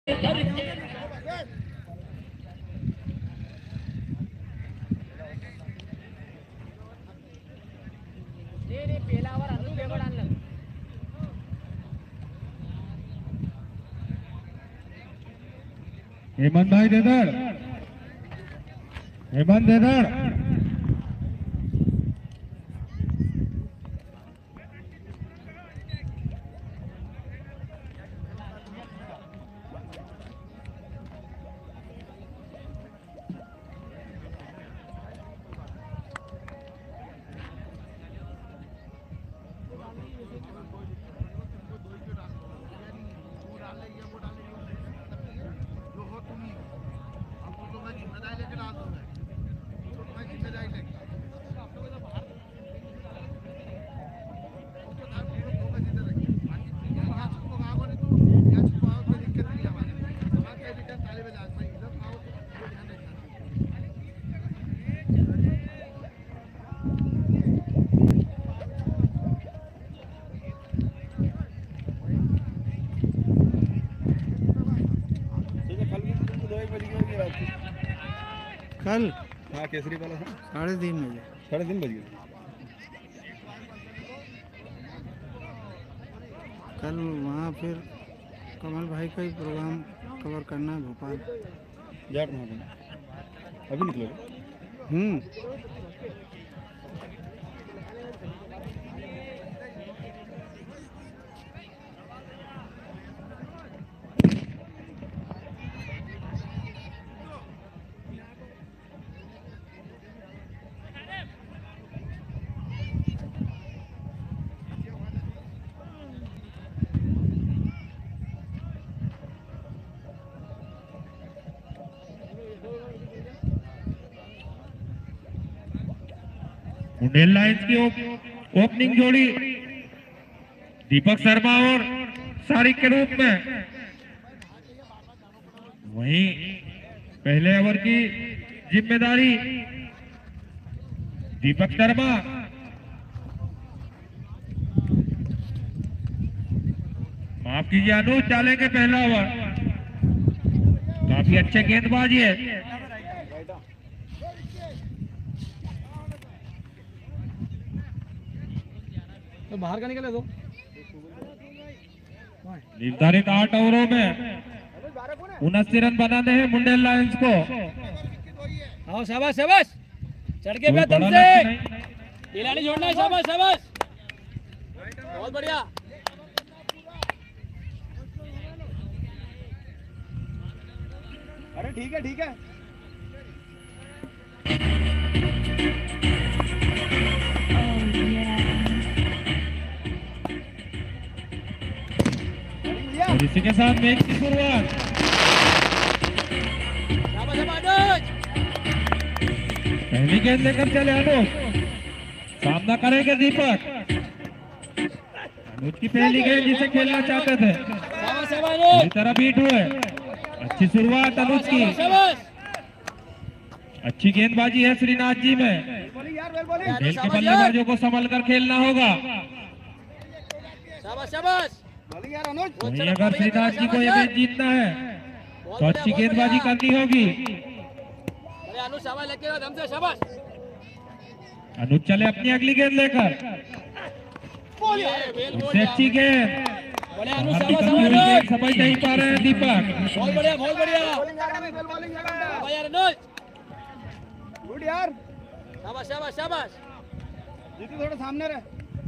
हेमंत भाई देदर, हेमंत देदर, कल हाँ केसरी वाला था 3:30 बजे 3:30 बज गए। कल वहाँ फिर कमल भाई का ही प्रोग्राम कवर करना है भोपाल। जाट वहाँ अभी निकलोगे? मुंडेल लाइन्स की ओपनिंग जोड़ी दीपक शर्मा और सारिक के रूप में। वहीं पहले ओवर की जिम्मेदारी दीपक शर्मा, माफ कीजिए अनुज डालेंगे पहला ओवर। काफी अच्छे गेंदबाजी है। तो बाहर का निकले दो। निर्धारित 8 ओवरों में 79 रन बनाने हैं मुंडेल लायंस को। आओ शाबाश शाबाश, चढ़ के बैठ दम से, ढीला नहीं छोड़ना है। शाबाश शाबाश, बहुत बढ़िया। अरे ठीक है ठीक है। और इसी के साथ मैच की शुरुआत। पहली गेंद लेकर चले अनुज, सामना करेंगे दीपक। अनुज की पहली गेंद जिसे खेलना चाहते थे, पूरी तरह बीट हुए। अच्छी शुरुआत अनुज की, अच्छी गेंदबाजी है श्रीनाथ जी में। खेल के बल्लेबाजों को संभल कर खेलना होगा। वहीं अगर श्रीनाथ जी को ये मैच जीतना है तो अच्छी गेंदबाजी करनी होगी। अनुज चले अपनी अगली गेंद लेकर, उससे अच्छी गेंद। समझ नहीं पा रहे हैं दीपक। बहुत बढ़िया बहुत बढ़िया गुड यार, शाबाश शाबाश शाबाश। जीतू थोड़ा सामने रहे।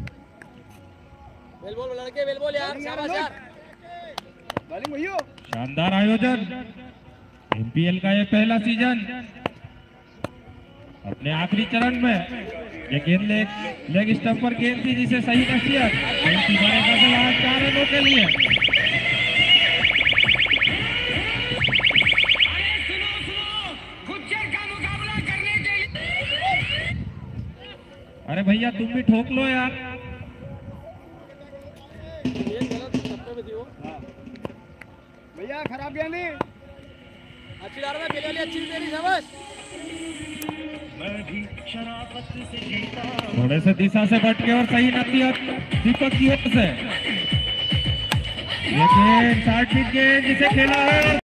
बेल बोल लड़के, बेल बोल यार, शाबाश यार। बॉलिंग भैया, शानदार आयोजन। एमपीएल का ये पहला सीजन अपने आखिरी चरण में। ये गेंद लेग स्टंप पर गेंद थी जिसे सही नसीहत। 4 रनों के लिए। अरे भैया तुम भी ठोक लो यार। भैया खराब गेंद नहीं। अच्छी डाल रहा है, अच्छी तेरी शाबाश। थोड़े से दिशा से बट के और सही नसीहत दीपक की ओर से। ये गेंद 60 फीट गेंद जिसे खेला है